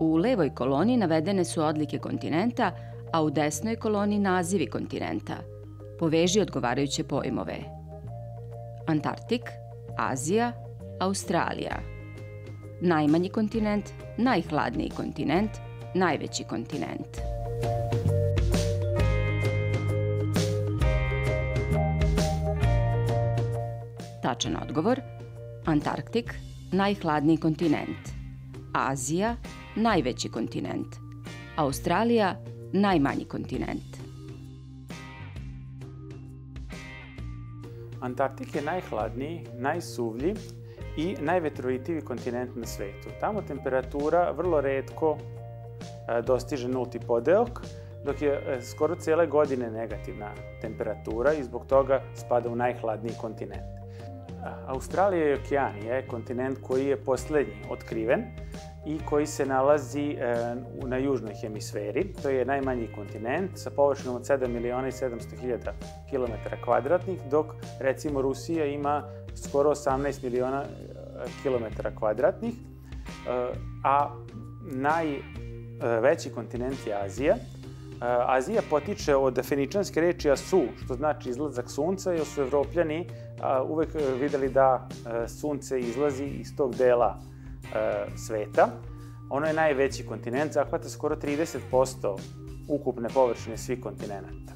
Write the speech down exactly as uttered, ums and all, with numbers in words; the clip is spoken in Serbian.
U levoj koloni navedene su odlike kontinenta, a u desnoj koloni nazivi kontinenta. Poveži odgovarajuće pojmove. Antarktik, Azija, Australija. Najmanji kontinent, najhladniji kontinent, najveći kontinent. Tačan odgovor: Antarktik, najhladniji kontinent. Azija, najveći kontinent. Australija, najmanji kontinent. Antarktik je najhladniji, najsuvlji i najvetrovitiji kontinent na svetu. Tamo temperatura vrlo retko dostiže nulti podeok, dok je skoro cijele godine negativna temperatura i zbog toga spada u najhladniji kontinent. Australija i Okeanija je kontinent koji je posljednji otkriven i koji se nalazi na južnoj hemisferi. To je najmanji kontinent sa površinom od sedam miliona i sedamsto hiljada kilometara kvadratnih, dok recimo Rusija ima skoro osamnaest miliona kilometara kvadratnih, a najveći kontinent je Azija. Azija potiče od feničanske reči Asu, što znači izlazak sunca, jer su Evropljani uvek videli da sunce izlazi iz tog dela sveta. Ono je najveći kontinent, zahvata skoro trideset posto ukupne površine svih kontinenta.